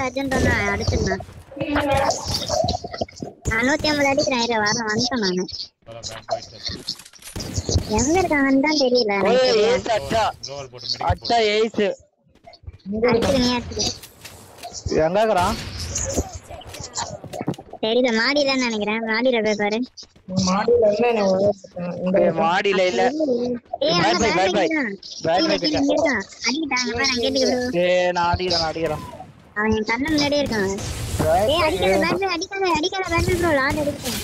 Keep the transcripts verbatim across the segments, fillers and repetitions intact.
Urgent ஒண்ணு அடிச்சிடலாம். நானூத்தி ஐம்பது அடிக்கிறேன். இரு வர வந்துட்டேன் நானு. எங்க இருக்காங்கன்னு தான் தெரியல. அச்சா ஏய்ஸ் அடிச்சுக்க நீ அடிச்சுக்க. எங்க இருக்கறான் தெரியல. மாடியிலன்னு நினைக்கிறேன். மாடியில போய் பாரு. மாடியில இல்ல இங்க மாடியில இல்ல. ஏய் பை அங்க பை பேக் பை அடிக்கிறான். பை கீழ பை கீழ இங்க இருக்கான். அடிக்கிட்டாங்க பாரு. நான் கேட்டுக்கிறேன். ஏய் நான் அடிக்கிறேன் நான் அடிக்கிறேன். அவன் என் கண்ணு முன்னாடியே இருக்கான். ஏய் அடிக்காத பேக் அடிக்காத அடிக்காத பேக் ப்ரோ. லாட் அடிச்சேன்.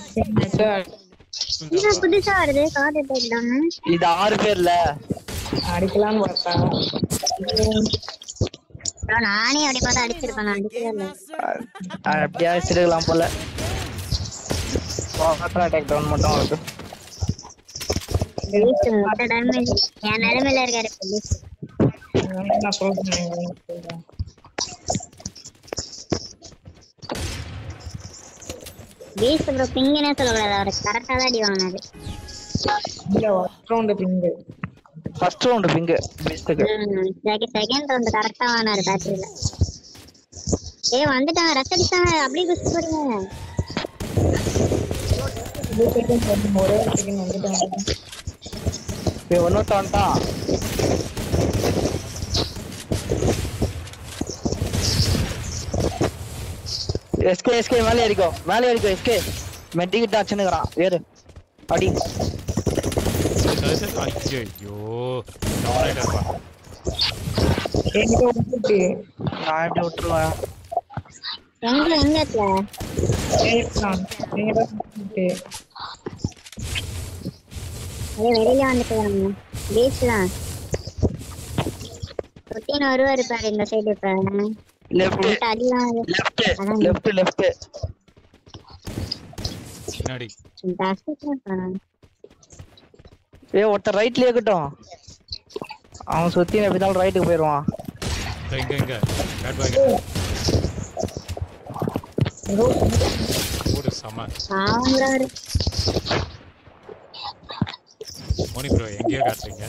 இது புதுசா வருது. கார்ட் எடுத்துட்டாங்க. இது ஆறு பேர்ல அடிக்கலாம்னு பார்த்தா நானே அப்படி பார்த்தா அடிச்சிருப்பேன். நான் அடிக்கவே இல்லை. அப்படியே அடிச்சிருக்கலாம் போல. வாட்டர் அட்டாக் டவுன் மட்டும் வருது. மொத்த டேமேஜ் என் நிலைமையில இருக்காரு போலீஸ். நான் சொல்றேன். பீஸ் ப்ரோ பிங்கனே சொல்லக்கூடாது. அவரு கரெக்டா தான் அடி வாங்கினாரு. இல்ல first round ping first round ping பீஸ்ட்க்கு. செகண்ட் ரவுண்ட் கரெக்டா வாங்கினாரு பேட்டரியில. ஏய் வந்துட்டாங்க. ரஷ் அடிச்சாங்க. அப்படியே குஸ்ட் போறீங்க. ஒரே செகண்ட் வந்துட்டாங்க. ஏய் ஒன்னு தான்டா. எஸ்கே எஸ்கே மேலே ஏறிக்கோ மேலே ஏறிக்கோ எஸ்கே. மெட்டிக்கிட்ட அச்சனுக்குறான். ஏறு அடி. ஐயோ டவுன்லைட்டர் பா. எங்க விட்டுட்டு நான் எப்படி விட்டுருவேன். எங்க எங்க இருக்கல ஏய்தான் நீங்க தான் விட்டுட்டு ஏய் வெளியில வந்துட்டாங்க. பீஸ் தான் ரொட்டீன் வருவாரு பாரு இந்த சைடு. இப்ப லெஃப்ட் அடிலாம் லெஃப்ட் லெஃப்ட் லெஃப்ட் பின்னாடி. ஏய் ஒருத்தர் ரைட்ல இருக்கட்டும். அவன் சுத்தி எப்படினாலும் ரைட்டுக்கு போயிடுவான். இங்க இங்க பேட் பாய் ஓடு சம. ஆங்கறாரு மோனி ப்ரோ எங்கேயோ காட்டுறீங்க.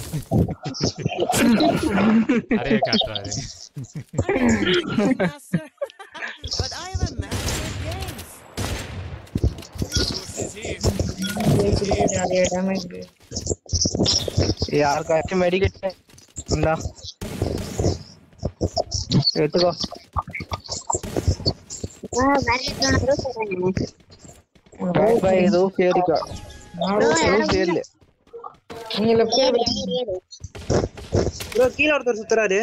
அரே காட்டுறாரு. But I am a master of games. நிறைய டேமேஜ். யாருக்காச்சும் மெடிக்கெட் இந்தா எடுத்துக்கோ. ஆ பேட்டரி ப்ரோ சொல்றேன். பாய் பாய் ஏதோ கேரிக்கா. ஏதோ கேர்ல. நீங்க லெஃப்ட் ஏறு ஏறு ஏறு. ப்ரோ கீழ ஒருத்தர் சுத்துறாரு.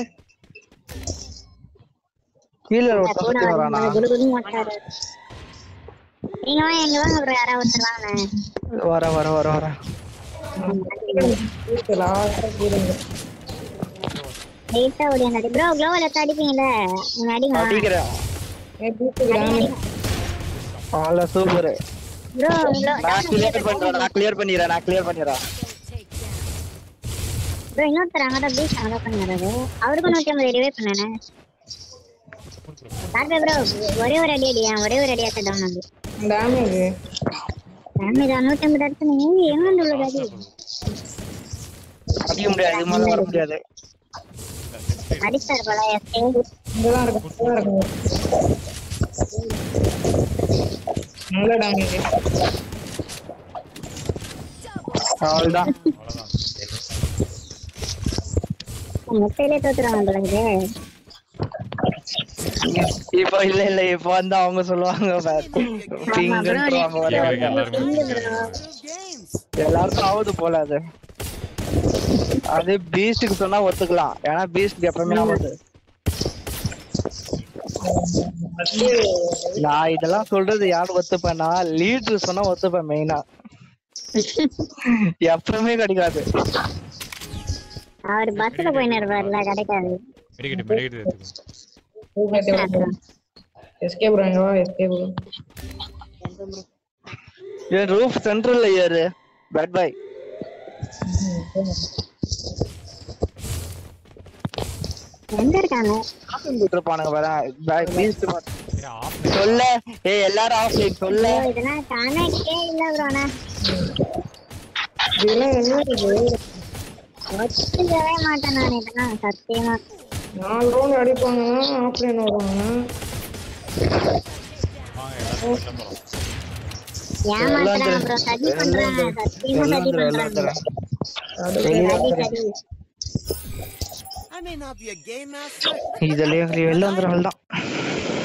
கீழ ஒருத்தர் சுத்தி வரானா? குடுகுடு மாட்டாரு. நீங்க வா எங்க வாங்க ப்ரோ. யாரா ஒருத்தர் வாங்க. வர வர வர வர. லாஸ்டா கீழங்க. லேட்டா ஓடி அடி ப்ரோ. க்ளோவல அடிப்பீங்கல. நீங்க அடிங்க. அடிக்கிறேன். ஏய் தூக்குறானே. ஆல சூப்பர். ப்ரோ நான் கிளியர் பண்றேன். நான் கிளியர் பண்ணிறேன். நான் கிளியர் பண்ணிறேன். ப்ரோ இன்னொருத்தர் அங்க தான் பீச் அங்க பண்ணறாரு. அவருக்கு நூத்தி ஐம்பது ரிவைவ் பண்ணனே. பாருங்க ப்ரோ ஒரே ஒரு அடி அடியா. ஒரே ஒரு அடி அட்ட டவுன் ஆகுது. டேமேஜ் டேமேஜ் நூத்தி ஐம்பது அடிச்சு நீங்க எங்க வந்து உள்ள அடி. அடிக்க முடியாது. இது மேல வர முடியாது. அடிச்சார் போல. இங்க தான் இருக்கு. இங்க இருக்கு. நல்ல டேமேஜ். அவ்வளவுதான். முட்டையிலே தோத்துறாங்க போல. இப்போ இல்ல இல்ல இப்போ வந்து அவங்க சொல்லுவாங்க எல்லாருக்கும் ஆகுது போல. அது அது பீஸ்டுக்கு சொன்னா ஒத்துக்கலாம். ஏன்னா பீஸ்டுக்கு எப்பவுமே ஆகுது. நான் இதெல்லாம் சொல்றது யாரு ஒத்துப்பேன்னா லீடர் சொன்னா ஒத்துப்பேன். மெயினா எப்பவுமே கிடைக்காது. அவர் பஸ்ல போய் நிறுவாருல கிடைக்காது. எஸ்கேப் ப்ரோ எங்க வா. எஸ்கேப் ப்ரோ ஏ ரூஃப் சென்ட்ரல்ல ஏறு. பேட் பாய் எங்க இருக்காங்க? ஆஃப்லைன் இருப்பானுங்க பாரு. பேக் பீஸ்ட் சொல்ல. ஏய் எல்லாரும் ஆஃப்லைன் சொல்ல. இதெல்லாம் கனெக்டே இல்ல ப்ரோ. انا இதெல்லாம் என்ன இது? ஒத்துக்கவே மாட்டேன் நான். இதெல்லாம் சத்தியமா நாலு ரவுண்ட் அடிப்பாங்க ஆஃப்லைன் வருவாங்க. வாங்க எல்லாரும் சண்டை போறோம். ஏமாத்துறாங்க ப்ரோ, சதி பண்றாங்க, சத்தியமா சதி பண்றாங்க. சதி சதி. I may not be a game master. இதுல வெளில வந்துடும் தான்.